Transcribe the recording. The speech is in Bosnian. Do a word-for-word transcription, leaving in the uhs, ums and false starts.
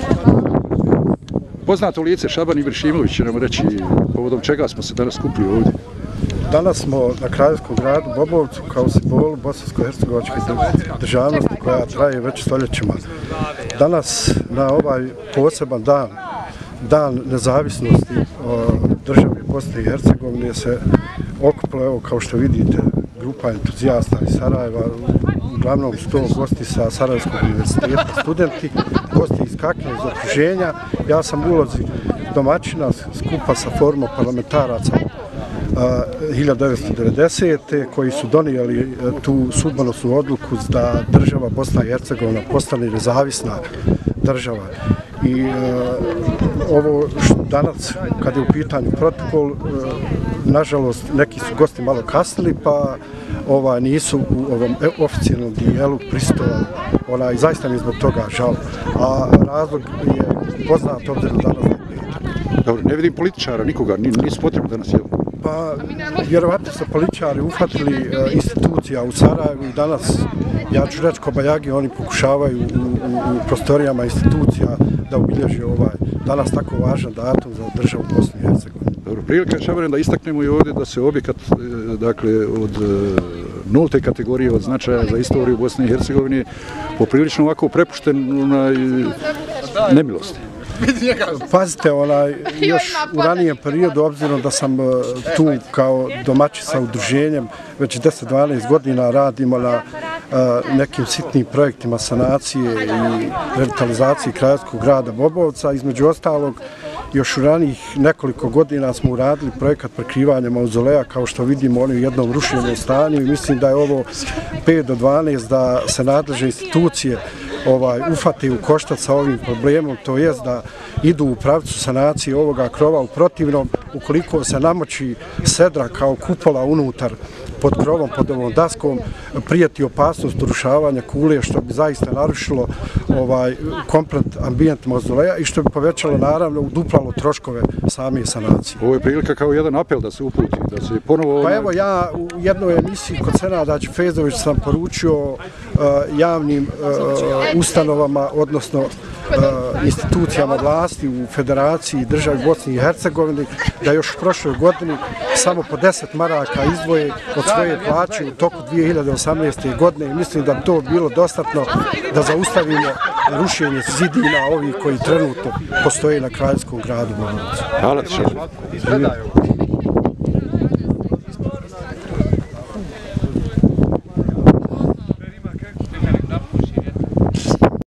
Poznato lice Šaban Ibršimović će nam reći povodom čega smo se danas skupili ovdje. Danas smo na kraljevskom gradu Bobovcu kao simbolu bosansko-hercegovačke državnosti koja traje već stoljećima. Danas na ovaj poseban dan, dan nezavisnosti države Bosne i Hercegovine se okupilo, evo kao što vidite, grupa entuzijasta iz Sarajeva, uglavnom su to gosti sa Sarajevskog univerziteta, studenti, gosti iz Kakne, iz okruženja. Ja sam u ulozi domaćina skupa sa forumom parlamentaraca hiljadu devetsto devedesete. koji su donijeli tu sudbonosnu odluku da država Bosna i Hercegovina postane nezavisna država. I uh, ovo danas, kad je u pitanju protokol, uh, nažalost, neki su gosti malo kasnili, pa ova, nisu u ovom oficijalnom dijelu pristojali. Ona, i zaista mi je zbog toga žao. A razlog je poznat obzirom danas na petak. Dobro, ne vidim političara, nikoga, nisu potrebni danas, jel? Pa, vjerovatno su političari uhvatili uh, institucija u Sarajevu i danas, ja ću reći kobajagi, oni pokušavaju u, u, u prostorijama institucija da obilježi ovaj danas tako važan datum za državu Bosne i Hercegovine. Dobro, prilika je Šabarin da istaknemo i ovdje da se objekat, dakle, od nulte kategorije, od značaja za istoriju Bosne i Hercegovine poprilično ovako prepušten na nemilosti. Pazite, onaj, još u ranijem periodu, obzirom da sam tu kao domaćin sa udruženjem, već deset do dvanaest godina radimo na nekim sitnim projektima sanacije i revitalizacije kraljevskog grada Bobovca. Između ostalog, još u ranijih nekoliko godina smo uradili projekat prekrivanja mauzoleja, kao što vidimo, oni u jednom ruševnom stanju, i mislim da je ovo pet do dvanaest da se nadležne institucije ovaj, ufate u koštac sa ovim problemom, to jest da idu u pravcu sanacije ovoga krova. U protivnom, ukoliko se namoči sedra kao kupola unutar pod krovom, pod ovom daskom, prijeti opasnost urušavanja kule, što bi zaista narušilo ovaj, komplet ambijent mauzoleja i što bi povećalo, naravno, uduplalo troškove same sanacije. Ovo je prilika kao jedan apel da se uputi, da se ponovo... Pa evo, ja u jednoj emisiji kod Senada Đefezović sam poručio uh, javnim uh, ustanovama, odnosno uh, institucijama vlasti u Federaciji državi Bosni i Hercegovini, da još u prošloj godini samo po deset maraka izdvoje od svoje plaće u toku dvije hiljade osamnaeste. godine, i mislim da to bilo dostatno da zaustavimo rušenje zidina ovih koji trenutno postoje na kraljevskom gradu Bobovcu. Hvala ti, Šabarin.